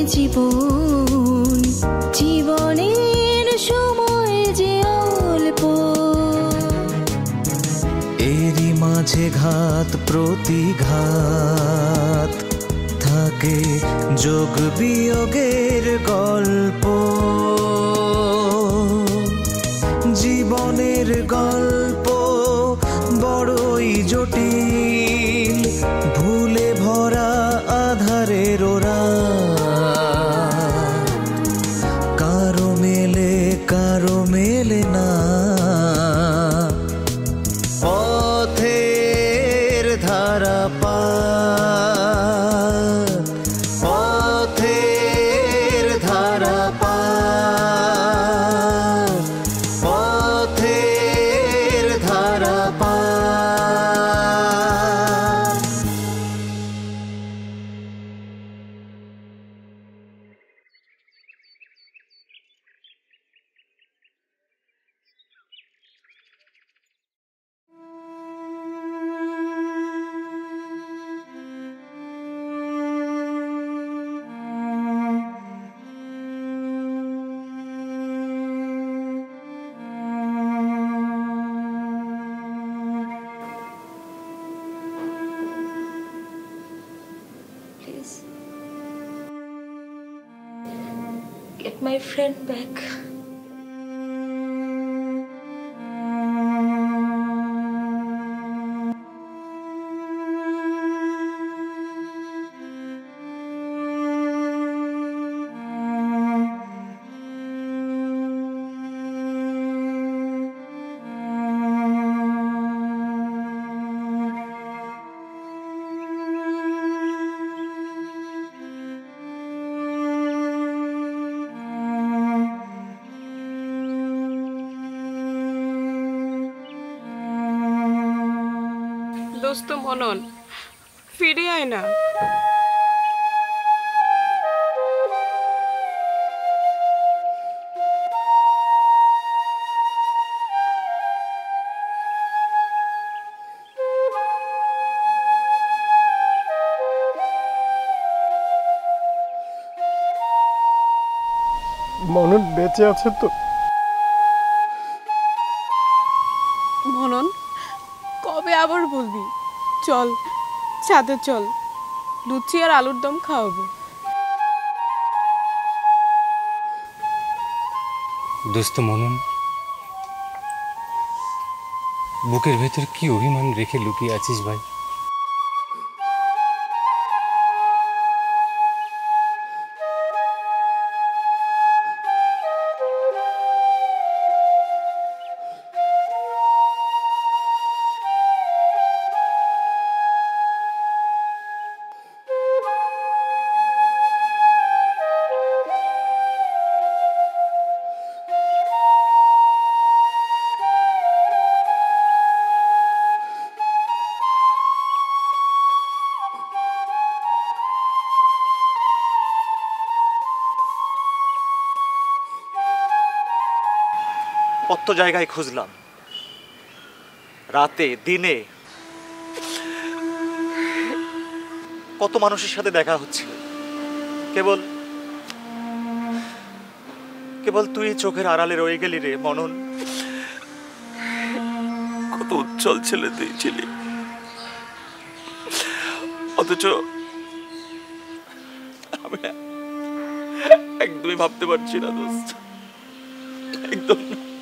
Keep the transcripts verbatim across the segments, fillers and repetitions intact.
জীবন জীবনের সময় যে অল্প এরই মাঝে ঘাত প্রতিঘাত থাকে যোগ বিয়োগের গল্প জীবনের গল্প বড়ই জটিল ভুলে ভরা আধারের ওরা কারো মেলে কারো মেলে না পথের ধারা পার পথের ধারা পার পথের ধারা পার Please get my friend back. দোস্ত মনন ফিরে আয় না মনন বেঁচে আছে তো? মনন কবে আবার বলবি চল ছাদে চল লুচি আর আলুর দম খাওয়াবো দোস্ত মনন বুকের ভেতর কি অভিমান রেখে লুকিয়ে আছিস ভাই কত জায়গায় খুঁজলাম রাতে দিনে কত মানুষের সাথে দেখা হচ্ছিল কেবল কেবল তুই চোখের আড়ালে রয়ে গেলি রে মনন কত উজ্জ্বল ছেলে তুই ছিলি অথচ আমি একদমই ভাবতে পারছি না দোস্ত একদম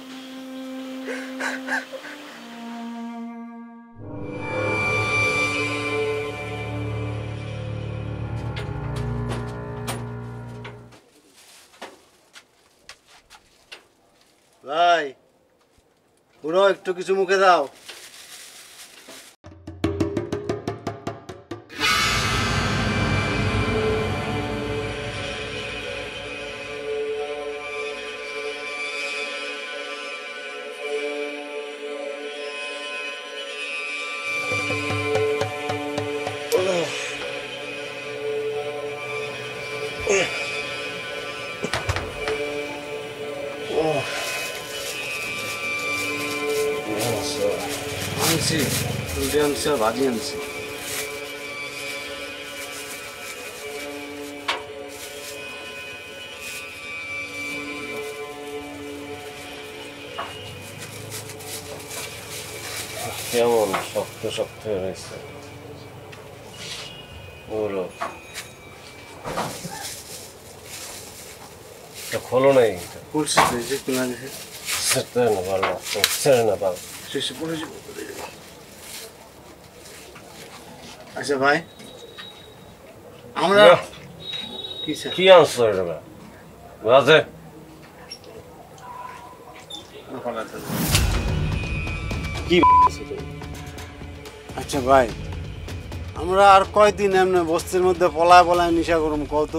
ভাই পুরো একটু কিছু মুখে দাও আনছি রুটি আনছি আর ভাজি আনছি কেমন শক্ত শক্ত হয়ে রয়েছে বলো খোলো নাই খুলছি যে কিনা গেছে সেটা না ভালো ছেড়ে না ভালো শেষে পড়েছি। আচ্ছা ভাই আমরা কি স্যার কি আনছো এটা বাজে কি আচ্ছা ভাই আমরা আর কয়দিন এমনি বস্তির মধ্যে পলায় পলায় নিশা করুম কত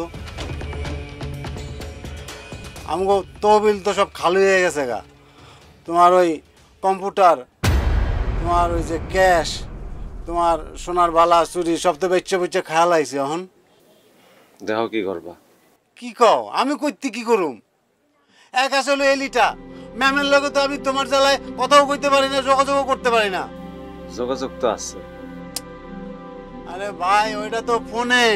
আমগো তহবিল তো সব খালি হয়ে গেছে গা তোমার ওই কম্পিউটার তোমার ওই যে ক্যাশ তোমার সোনার বালা চুরি সব তো বেচে বেচে খেয়াল আইছে এখন দেখো কি করবা কি কও আমি কইতে কি করুম এক আসলে এলিটা ম্যামের লগে তো আমি তোমার জ্বালায় কথাও কইতে পারি না যোগাযোগও করতে পারি না যোগাযোগ তো আছে আরে ভাই ওইটা তো ফোনে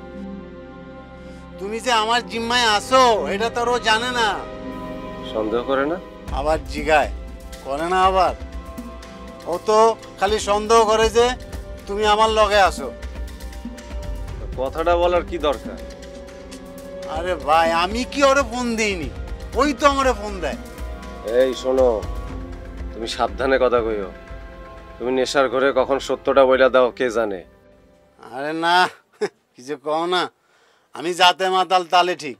তুমি যে আমার জিম্মায় আসো এটা তো ও জানে না সন্দেহ করে না আবার জিগায় করে না আবার ও তো খালি সন্দেহ করে যে তুমি আমার লগে আসো কথাটা বলার কি দরকার আরে ভাই আমি কি ওরে ফোন দিইনি ওই তো আমারে ফোন দেয় এই শোনো তুমি সাবধানে কথা কইও তুমি নেশার ঘরে কখন সত্যটা বইলা দাও কে জানে আরে না কিছু কও না আমি যাতে মাতাল তালে ঠিক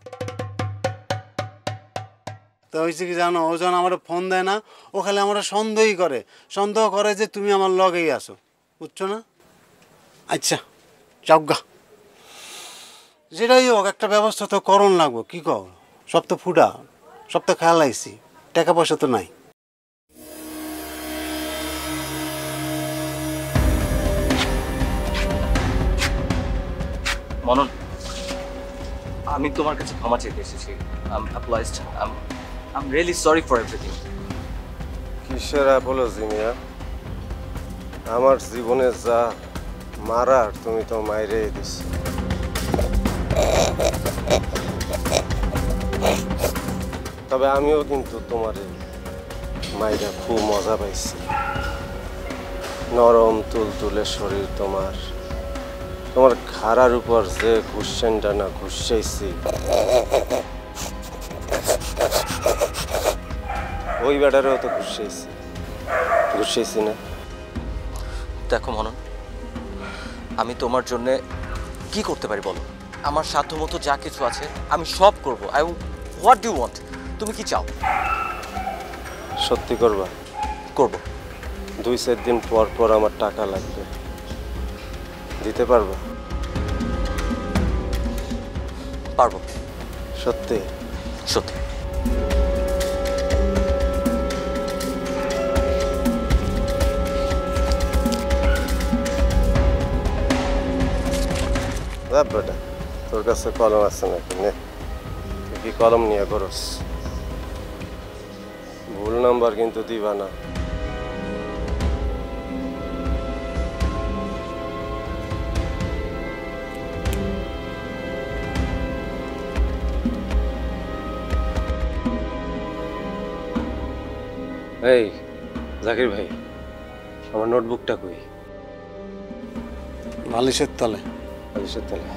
তো হয়েছে কি জানো ও যখন আমার ফোন দেয় না ও খালি আমার সন্দেহই করে সন্দেহ করে যে তুমি আমার লগেই আসো বুঝছো না আচ্ছা চাওগা যেটাই হোক একটা ব্যবস্থা তো করণ লাগবো কি কর সব তো ফুটা সব তো খেয়াল আইসি টাকা পয়সা তো নাই মনন আমি তোমার কাছে ক্ষমা চাইতে এসেছি I am apologized I am I am really sorry for everything কিসের অ্যাপোলজি মিয়া আমার জীবনে যা মারার তুমি তো মাইরেই দিস তবে আমিও কিন্তু তোমার মাইরা খুব মজা পাইছি নরম তুলতুলে শরীর তোমার তোমার ঘাড়ার উপর যে ঘুষেনটা না ঘুষাইছি ওই বেটারেও তো ঘুষাইছি ঘুষাইছি না দেখো মনন আমি তোমার জন্য কি করতে পারি বলো আমার সাধ্যমতো যা কিছু আছে আমি সব করব আই হোয়াট ডু ওয়ান্ট তুমি কি চাও সত্যি করবা করব দুই চার দিন পর পর আমার টাকা লাগবে দিতে পারবা পারবো সত্যি সত্যি বেটা তোর কাছে কলম আছে নাকি নে তুই কি কলম নিয়ে করস ভুল নাম্বার কিন্তু দিবা না এই জাকির ভাই আমার নোটবুকটা কই বালিশের তলে বালিশের তলে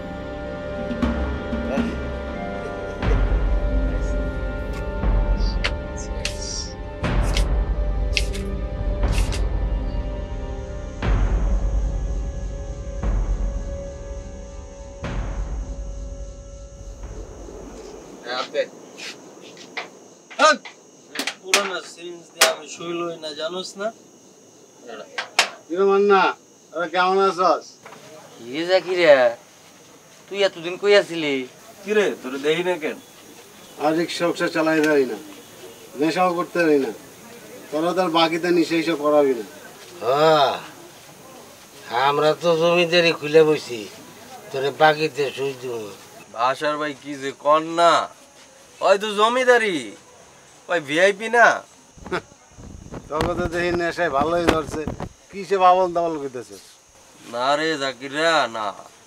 পুরানা সিরিঞ্জ দিয়ে আমি শুইলই না জানোস না কিরমান না আরে কেমন আছস কি জাকিরে তুই এতদিন কই আছিলি কি রে তোর দেহি না কেন আর রিক্সা চালাই যাই না নেশাও করতে পারি না তোরা তার বাকিতে নিশে এইসব করাবি না হ্যাঁ আমরা তো জমিদারি খুলে বসি তোরে বাকিতে শুই দিব ভাষার ভাই কি যে কন না ওই তো জমিদারি ওই ভিআইপি না তোকে তো দেখি নেশায় ভালোই ধরছে কিসে বাবল দাবল করতেছে না রে জাকিরা না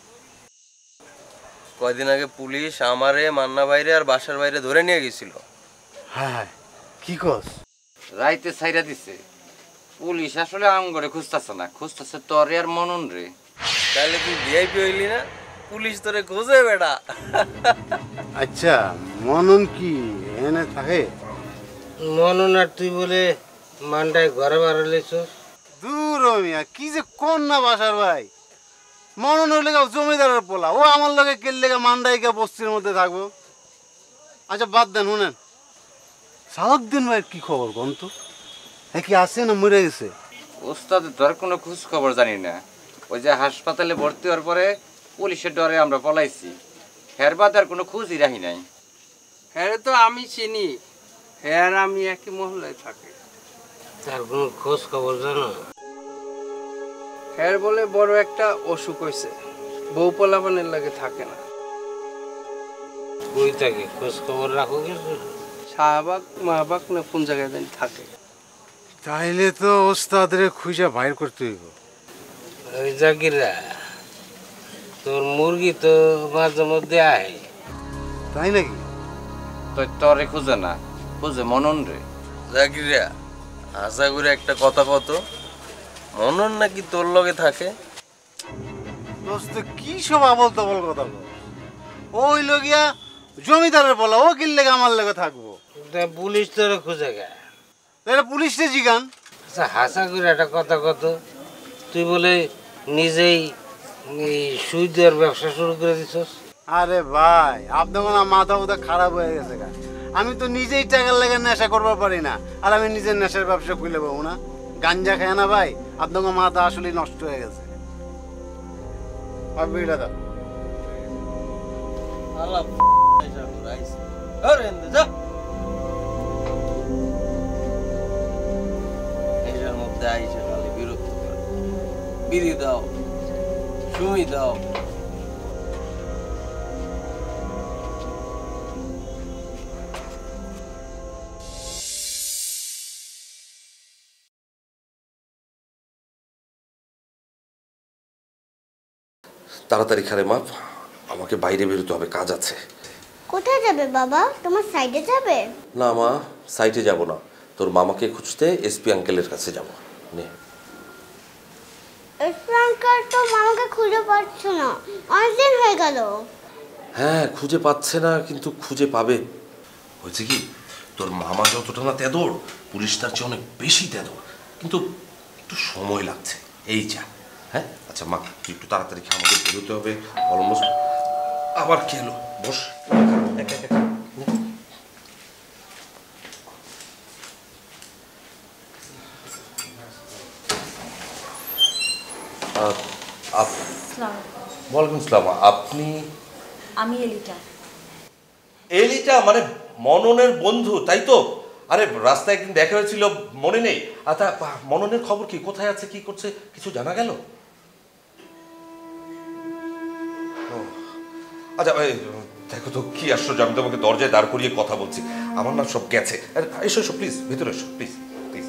কয়দিন আগে পুলিশ আমারে মান্না বাইরে আর বাসার বাইরে ধরে নিয়ে গেছিল হ্যাঁ কি কস রাইতে ছাইরা দিছে পুলিশ আসলে আম করে খুঁজতেছে না, খুঁজতেছে তোরে আর মনন রে। তাহলে তুই ভিআইপি হইলি না, পুলিশ তোরে খোঁজে বেটা। আচ্ছা মনন কি এনে থাকে? মনন আর তুই বলে মানটায় ঘরে বাড়ালিস। দূর মিয়া কি যে কোন না বাসার ভাই, মনন হইলে জমিদারের পোলা, ও আমার লগে কেললে মান্ডাইকা বস্তির মধ্যে থাকবো। আচ্ছা বাদ দেন, শুনেন সালাউদ্দিন ভাইয়ের কি খবর কোন তো? হ্যাঁ কি আছে না মরে গেছে? ওস্তাদ তোর কোনো খোঁজ খবর জানি না। ওই যে হাসপাতালে ভর্তি হওয়ার পরে পুলিশের ডরে আমরা পলাইছি, হের বাদ আর কোনো খোঁজই রাখি নাই। হ্যাঁ তো আমি চিনি, হ্যাঁ আমি একই মহল্লায় থাকি। তার কোনো খোঁজ খবর জানো? হ্যাঁ বলে বড় একটা অসুখ হয়েছে, বউ পোলাপানের লাগে থাকে না। কই থাকে, খোঁজ খবর রাখো কিছু? শাহবাগ মাহবাগ না কোন জায়গায় জানি থাকে। তাইলে তো ওস্তাদের খুঁজে বাইর করতে হইব। ওই জাকিরা তোর মুরগি তো মাঝে মধ্যে আয়। তাই নাকি? তো তোরে খুঁজে না, খুঁজে মনন রে। জাকিরা আশা করে একটা কথা কত, মনন নাকি তোর লগে থাকে? দোস্ত কি সব আবল তাবল কথা বল, ওই লগিয়া জমিদারের বলা, ও কিনলে আমার লেগে থাকবো। পুলিশ তোরে খুঁজে গে, তাহলে পুলিশে জিগান। আচ্ছা হাসা করে একটা কথা কত, তুই বলে নিজেই এই সুই দেওয়ার ব্যবসা শুরু করে দিছস? আরে ভাই আপনার কোনো মাথা উথা খারাপ হয়ে গেছে গা, আমি তো নিজেই টাকার লেগে নেশা করবার পারি না, আর আমি নিজের নেশার ব্যবসা খুলে পাবো না? গাঞ্জা খায় না ভাই, আপনার মাথা আসলে নষ্ট হয়ে গেছে। দাদা বিড়ি দাও, সুই দাও। তাড়াতাড়ি খারে মা, আমাকে বাইরে বেরোতে হবে, কাজ আছে। কোথায় যাবে বাবা? তোমার সাইডে যাবে? না মা, সাইটে যাব না, তোর মামাকে খুঁজতে এসপি আঙ্কেলের কাছে যাব। নে। এসপি আঙ্কেল তো মামাকে খুঁজে পাচ্ছ না, অনেকদিন হয়ে গেল। হ্যাঁ খুঁজে পাচ্ছে না, কিন্তু খুঁজে পাবে। হয়েছে কি, তোর মামা যতটা না তেদর, পুলিশ তার চেয়ে অনেক বেশি তেদর, কিন্তু একটু সময় লাগছে এই যা। হ্যাঁ আচ্ছা মা, তুই একটু তাড়াতাড়ি খা, আমাকে বেরোতে হবে অলমোস্ট। আবার কি হলো, বস। ওয়ালাইকুম আসসালাম। আপনি? আমি এলিটা। এলিটা মানে মননের বন্ধু, তাই তো? আরে রাস্তায় একদিন দেখা হয়েছিল, মনে নেই? আচ্ছা মননের খবর কি, কোথায় আছে, কি করছে, কিছু জানা গেল? আচ্ছা দেখো তো কি আশ্চর্য, আমি তোমাকে দরজায় দাঁড় করিয়ে কথা বলছি, আমার না সব গেছে। এসো এসো প্লিজ, ভেতরে এসো প্লিজ প্লিজ।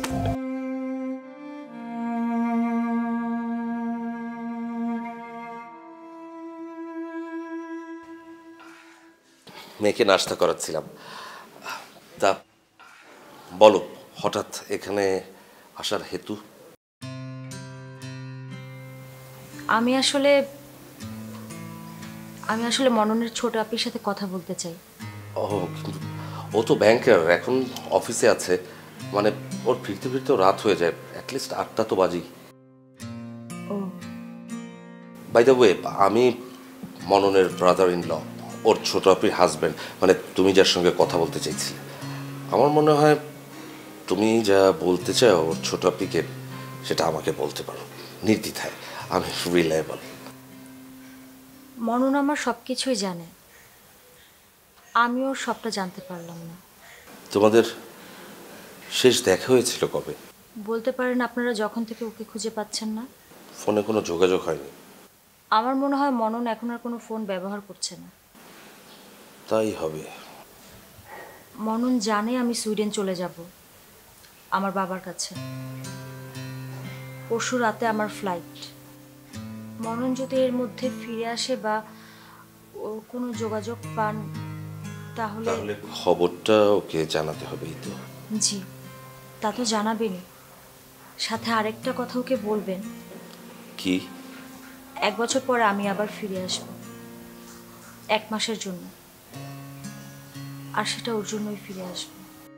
মেয়েকে নাস্তা করাচ্ছিলাম। তা বলো, হঠাৎ এখানে আসার হেতু? আমি আসলে আমি আসলে মননের ছোট আপির সাথে কথা বলতে চাই। ও কিন্তু ও তো ব্যাংকার, এখন অফিসে আছে, মানে ওর ফিরতে ফিরতে রাত হয়ে যায়, অ্যাটলিস্ট আটটা তো বাজি। ও বাই দ্য ওয়ে, আমি মননের ব্রাদার ইন ল, ওর ছোট আপির হাজব্যান্ড, মানে তুমি যার সঙ্গে কথা বলতে চাইছিলে। আমার মনে হয় তুমি যা বলতে চাও ওর ছোট আপিকে, সেটা আমাকে বলতে পারো নির্দ্বিধায়, আমি রিলায়েবল। মনন আমার সব কিছুই জানে, আমিও সবটা জানতে পারলাম না। তোমাদের শেষ দেখা হয়েছিল কবে? বলতে পারেন আপনারা যখন থেকে ওকে খুঁজে পাচ্ছেন না। ফোনে কোনো যোগাযোগ হয়নি? আমার মনে হয় মনন এখন আর কোনো ফোন ব্যবহার করছে না। তাই হবে। মনন জানে আমি সুইডেন চলে যাব আমার বাবার কাছে। পরশু রাতে আমার ফ্লাইট। মনন যদি এর মধ্যে ফিরে আসে বা ওর কোনো যোগাযোগ পান, তাহলে তাহলে খবরটা ওকে জানাতে হবেই তো। জি, তা তো জানাবেনই। সাথে আরেকটা কথা ওকে বলবেন। কি? এক বছর পরে আমি আবার ফিরে আসব, এক মাসের জন্য, আর সেটা ওর জন্যই ফিরে আসবো।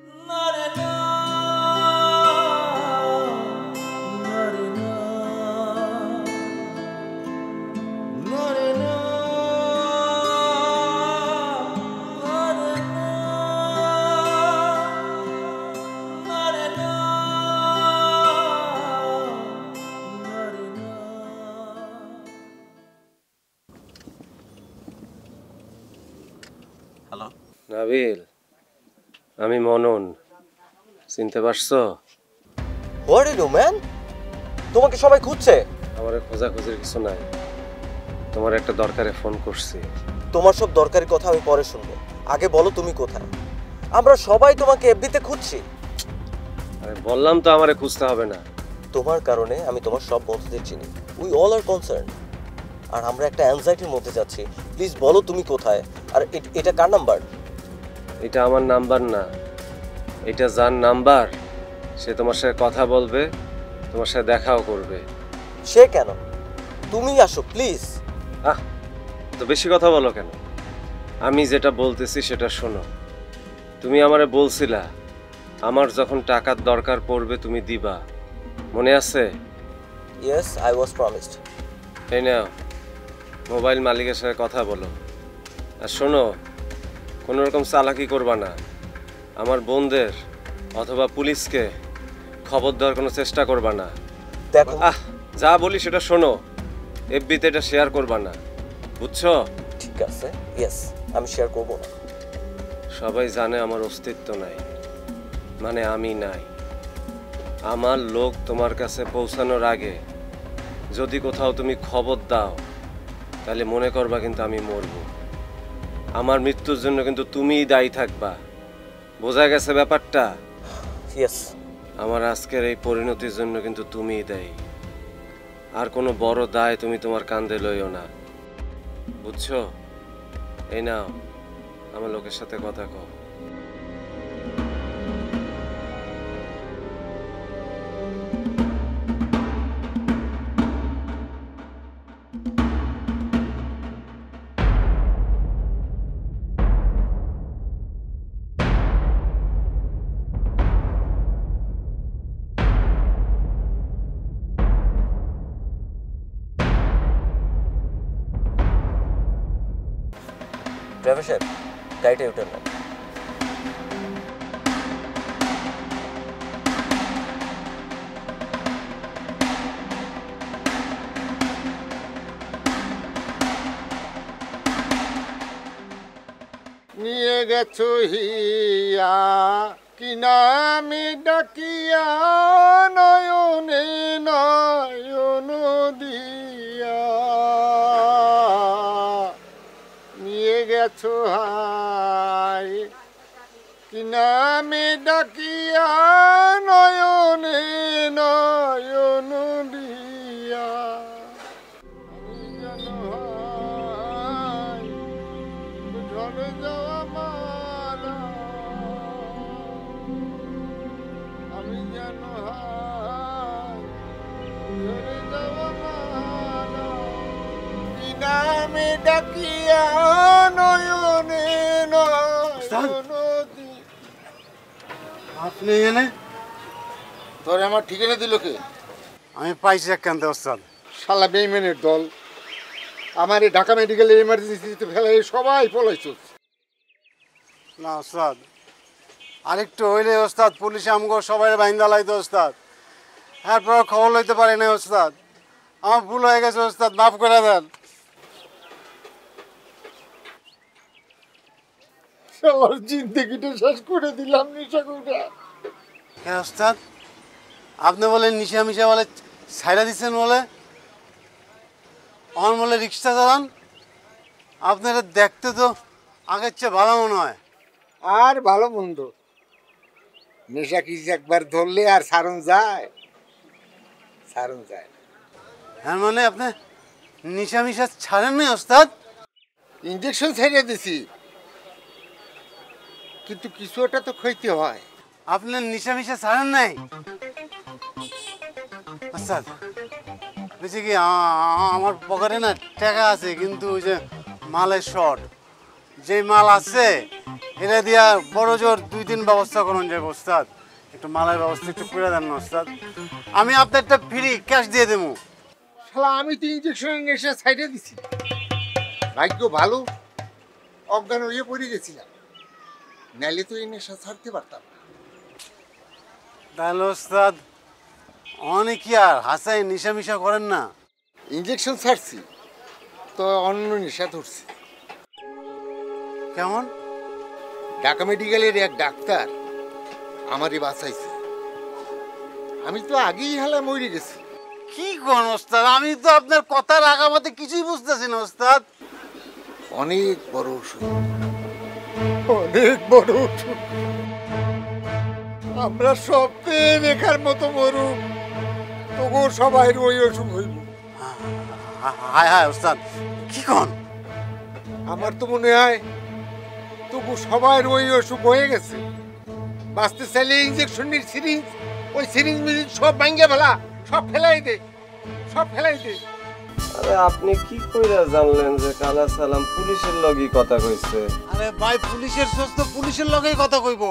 হ্যালো নাবিল, আমি মনন, চিনতে পারছো? What you man? তোমাকে সবাই খুঁজছে। আমার খোঁজাখুঁজির কিছু নাই, তোমার একটা দরকারে ফোন করছি। তোমার সব দরকারি কথা আমি পরে শুনবো, আগে বলো তুমি কোথায়? আমরা সবাই তোমাকে এফবিতে খুঁজছি। আরে বললাম তো আমারে খুঁজতে হবে না। তোমার কারণে আমি তোমার সব বন্ধুদের চিনি। উই অল আর কনসার্ন, আর আমরা একটা অ্যাংজাইটির মধ্যে যাচ্ছি। প্লিজ বলো তুমি কোথায়, আর এটা কার নাম্বার? এটা আমার নাম্বার না, এটা যার নাম্বার সে তোমার সাথে কথা বলবে, তোমার সাথে দেখাও করবে। সে কেন? তুমি আসো প্লিজ। আহ, তো বেশি কথা বলো কেন? আমি যেটা বলতেছি সেটা শোনো। তুমি আমারে বলছিলা আমার যখন টাকার দরকার পড়বে তুমি দিবা, মনে আছে? Yes, I was promised. এই নাও, মোবাইল মালিকের সাথে কথা বলো। আর শোনো, কোনো রকম চালাকি করবা না। আমার বোনদের অথবা পুলিশকে খবর দেওয়ার কোনো চেষ্টা করবা না। দেখো, আহ, যা বলি সেটা শোনো। এফবিতে এটা শেয়ার করবা না, বুঝছো? ঠিক আছে, ইয়েস, আমি শেয়ার করব না। সবাই জানে আমার অস্তিত্ব নাই, মানে আমি নাই। আমার লোক তোমার কাছে পৌঁছানোর আগে যদি কোথাও তুমি খবর দাও তাহলে মনে করবা কিন্তু আমি মরব। আমার মৃত্যুর জন্য কিন্তু তুমিই দায়ী থাকবা, বোঝা গেছে ব্যাপারটা? ইয়েস। আমার আজকের এই পরিণতির জন্য কিন্তু তুমিই দায়ী, আর কোনো বড় দায় তুমি তোমার কাঁধে লইও না, বুঝছো? এই নাও, আমার লোকের সাথে কথা কও। ড্রাইভার সাহেব, গাড়িটা ইউটার্ন নেন। নিয়ে গেছো হিয়া কি নামে ডাকিয়া, নয়নে নয়ন দিয়া নিয়ে গেছো হায় কি নামে ডাকিয়া, নয়নে নয়ন দিয়া আমি যেন হায় ঝরে যাওয়া মালা, আমি যেন হায় ঝরে যাওয়া মালা, কি নামে ডাকিয়া, নয়নে নয়ন দিয়া। আপনি এখানে? তোরে আমার ঠিকানা দিল কে? আমি পাইছি একখানতে ওস্তাদ। শালা বেইমানের দল আমার এই ঢাকা মেডিকেল এমার্জেন্সিতে ফেলে সবাই পলাইছে। না ওস্তাদ, আরেকটু হইলে ওস্তাদ পুলিশে আমগো সবাই বাইন্দা লাইতো ওস্তাদ, এরপর খবর লইতে পারি না ওস্তাদ। আমার ভুল হয়ে গেছে ওস্তাদ, মাফ করে দেন। শালার জিন্দেগিটা শেষ করে দিলাম নিশা করে। হ্যাঁ ওস্তাদ, আপনি বলেন নিশা মিশা বলে ছাইড়া দিচ্ছেন বলে, আমার বলে রিক্সা চালান। আপনারা দেখতে তো আগের চেয়ে ভালো মনে হয়। আর ভালো মন্দ নেশা কি একবার ধরলে আর সারণ যায়? সারণ যায় না। হ্যাঁ মানে আপনি নিশা মিশা ছাড়েন নাই ওস্তাদ? ইঞ্জেকশন ছেড়ে দিছি, কিন্তু কিছু একটা তো খাইতে হয়। আপনার নিশা মিশা ছাড়েন নাই? ওস্তাদ বুঝছি কি আ- আ- আমার পকেটে না টাকা আছে কিন্তু ওই যে মালের শর্ট যে মাল আছে এটা দিয়া বড় জোর দুই দিন ব্যবস্থা করুন যাবে ওস্তাদ একটু মালের ব্যবস্থা একটু করে দেন না ওস্তাদ আমি আপনারটা ফ্রি ক্যাশ দিয়ে দেবো শালা আমি তো ইঞ্জেকশনের নেশা সাইডে দিছি ভাগ্য ভালো অজ্ঞান হয়ে পড়ে গেছিলাম নাইলে তো এই নেশা ছাড়তে পারতাম না। তাহলে ওস্তাদ অনেকই আর হাসাই নিশা মিশা করেন না ইঞ্জেকশন ছাড়ছি তো অন্য নেশা ধরছি। কেমন? ঢাকা মেডিকেলের এক ডাক্তার আমারই বাঁচাইছে। আমি তো আগেই হালা মরে গেছি। কি কোন ওস্তাদ আমি তো আপনার কথার আগামাতে কিছুই বুঝতেছি না ওস্তাদ। অনেক বড় ওষুধ, অনেক বড় ওষুধ। আমরা সবচেয়ে রেখার মতো মরুক তবু সবাই ওই অসুখ হইব। হায় হায় ওস্তাদ কি কোন? আমার তো মনে হয় তবু সবাই ওই অসুখ হয়ে গেছে। বাঁচতে চাইলে ইঞ্জেকশনের সিরিঞ্জ ওই সিরিঞ্জ মিরিঞ্জ সব ভাঙ্গে ফেলা, সব ফেলাই দে, সব ফেলাই দে। আরে আপনি কি কইরা জানলেন যে কালা সালাম পুলিশের লগই কথা কইছে? আরে ভাই পুলিশের সোর্স তো পুলিশের লগেই কথা কইব।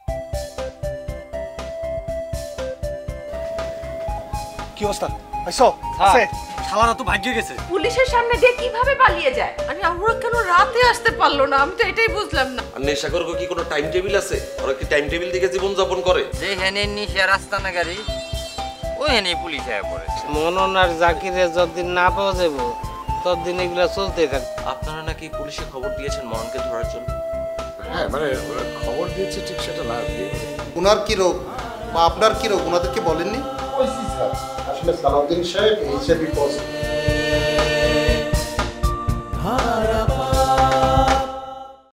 কি অবস্থা আইসো আছে শালারা তো ভাগ্য গেছে। পুলিশের সামনে দিয়ে কিভাবে পালিয়ে যায়? আরে ওরা কেন রাতে আসতে পারলো না? আমি তো এটাই বুঝলাম না। আর নেশাখোর কি কোনো টাইম টেবিল আছে? ওরা কি টাইম টেবিল দেখে জীবন যাপন করে? যে হেনে নিশা রাস্তা না গাড়ি ওই হেনে পুলিশ আয়া পড়েছে। মনন আর জাকিরে যতদিন না পাওয়া যাব ততদিন এগুলা চলতে থাকবে। আপনারা নাকি পুলিশে খবর দিয়েছেন মননকে ধরার জন্য? হ্যাঁ মানে খবর দিয়েছে ঠিক সেটা না দিয়ে ওনার কি রোগ বা আপনার কি রোগ ওনাদেরকে বলেননি? আসলে সালাউদ্দিন সাহেব এইচআইভি পজিটিভ।